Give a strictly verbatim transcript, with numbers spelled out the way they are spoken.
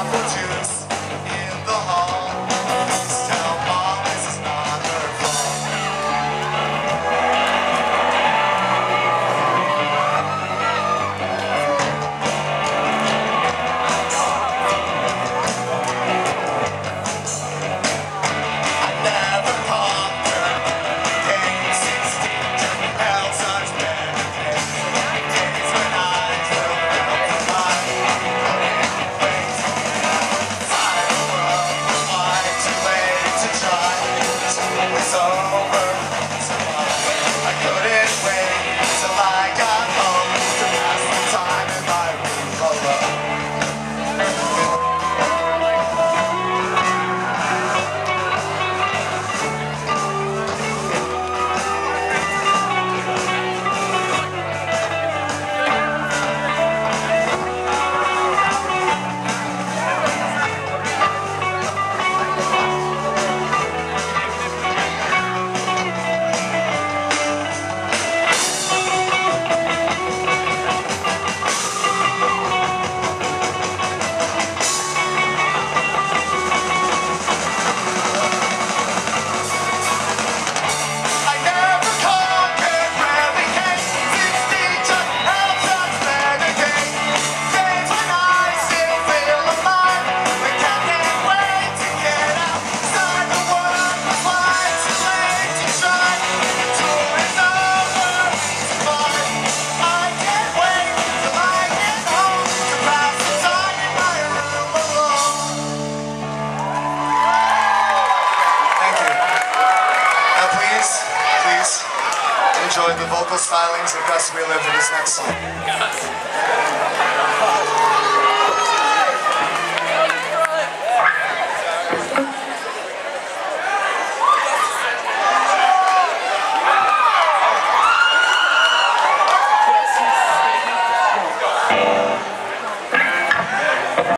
apple juice in the hall. Please tell Mom this is not her fault. I never conquered pain sixteen during hell such better days. Days when I felt felt alive. Ways inside the world was wide, too late to try. School was over, so I couldn't wait till I got home to pass the time in my room alone. Enjoy the vocal stylings of Gus Wheeler for this next song.